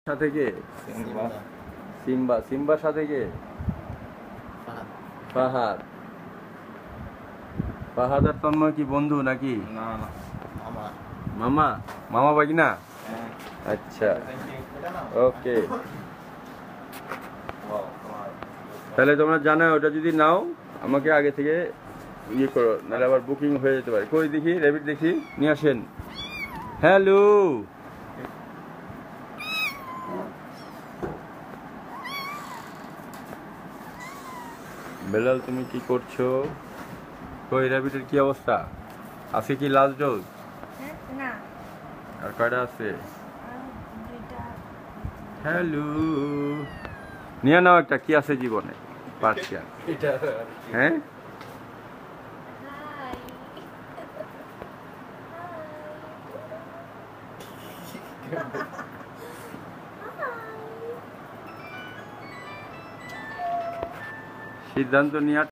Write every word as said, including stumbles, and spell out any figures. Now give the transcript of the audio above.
সাথে কে? Simba. Simba. সিম্বার সাথে কে? ফাহাদ। ফাহাদ। ফাহাদ আর তন্ময় কি বন্ধু নাকি? না না, মামা। মামা? মামা বাকি না? হ্যাঁ। আচ্ছা, ওকে। তাহলে তোমরা জানো, ওটা যদি নাও আমাকে আগে থেকে ইয়ে করো, নাহলে আবার বুকিং হয়ে যেতে পারে। কই দেখি, র্যাবিট দেখি, নিয়ে আসেন। হ্যালো, বেলাল তুমি কি করছো? কই র্যাবিটের কি অবস্থা? আছে কি লাস্ট ডোজ? না, আর কয়টা আছে? হ্যালো, নিয়ে নাও একটা, কি আছে জীবনে পার্সিয়ান। হ্যাঁ, সিদ্ধান্ত নিয়ে